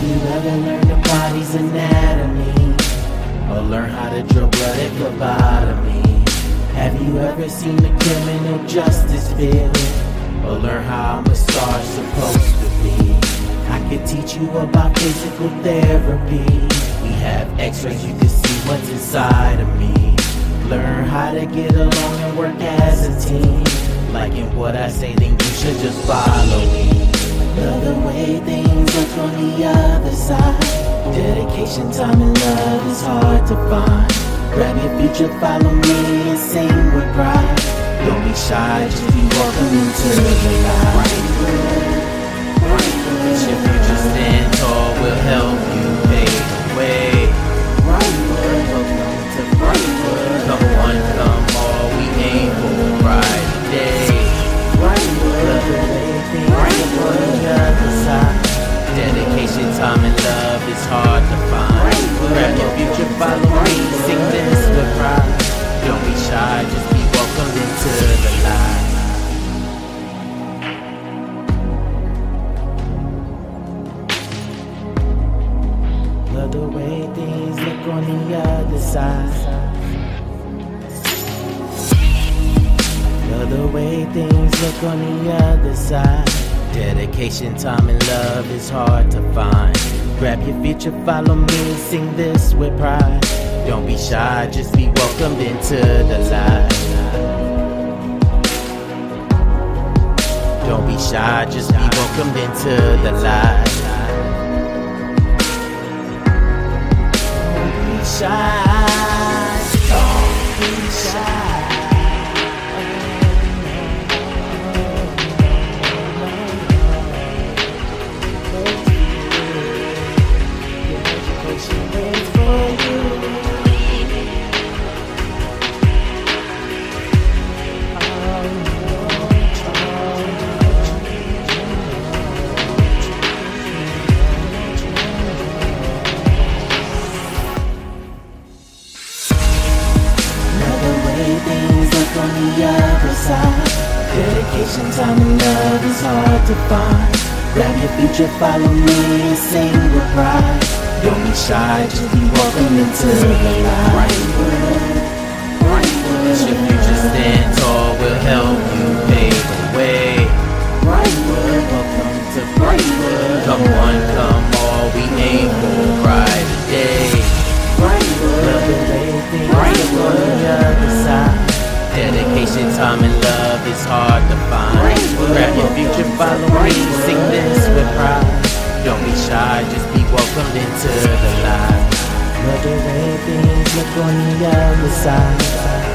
you ever learned the body's anatomy, or learn how to draw blood at phlebotomy? Have you ever seen the criminal justice field, or learn how a massage supposed to be? I could teach you about physical therapy. We have x-rays, you can see what's inside of me. Learn how to get along and work as a team. Liking what I say, then you should just follow me. Love the way things look on the other side. Dedication, time, and love is hard to find. Grab your future, follow me, and sing with pride. Don't be shy, just be welcome into the light. Brightwood, your future stand tall, will help you pave the way. Brightwood, welcome to Brightwood. Come one, come all, we aim for a bright day. Brightwood, love the way things look on the other side. Dedication, time, and love is hard to find. Grab your future, follow me, sing this with pride. Don't be shy, just be welcomed into the light. Love the way things look on the other side. Love the way things look on the other side. Dedication, time, and love is hard to find. Grab your future, follow me, sing this with pride. Don't be shy, just be welcomed into the light. Don't be shy, just be welcomed into the light. Don't be shy, don't be shy. Things look on the other side. Dedication, time, and love is hard to find. Grab your future, follow me, and sing with pride. Don't be shy, just be welcome into the light. Brightwood, your future stand tall, will help you pave the way. Brightwood, welcome to Brightwood. Come one, come all, we aim for a brighter day. Brightwood, love the way things look on the other side. Dedication, time, and love is hard to find. Grab your future, follow me, sing this with pride. Don't be shy, just be welcomed into the light. Love the way things look on the other side.